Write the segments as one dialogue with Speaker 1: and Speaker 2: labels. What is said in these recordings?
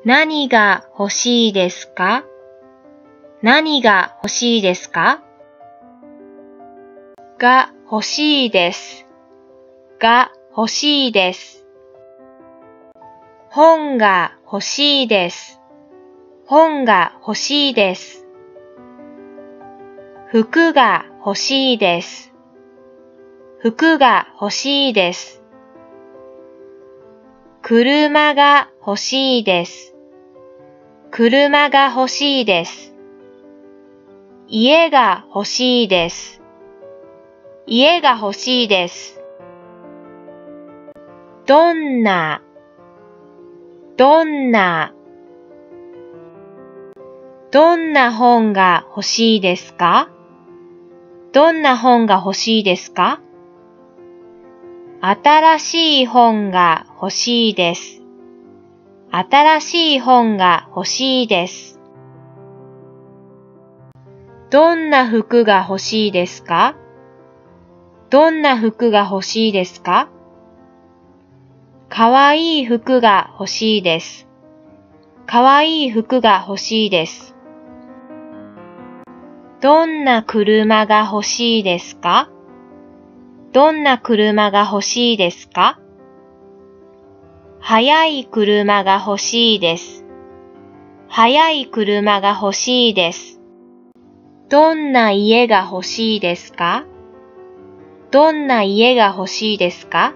Speaker 1: 何が欲しいですか？何が欲しいですか？が欲しいです。が欲しいです。本が欲しいです。本が欲しいです。服が欲しいです。服が欲しいです。車が欲しいです。車が欲しいです。家が欲しいです。家が欲しいです。どんな、どんな、どんな本が欲しいですか？どんな本が欲しいですか？新しい本が欲しいです。新しい本が欲しいです。どんな服が欲しいですか？どんな服が欲しいですか？かわいい服が欲しいです。かわいい服が欲しいです。どんな車が欲しいですか？どんな車が欲しいですか？速い車が欲しいです。速い車が欲しいです。どんな家が欲しいですか？どんな家が欲しいですか？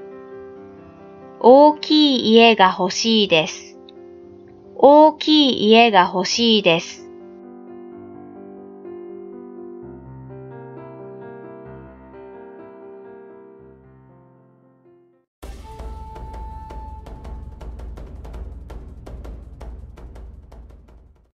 Speaker 1: 大きい家が欲しいです。大きい家が欲しいです。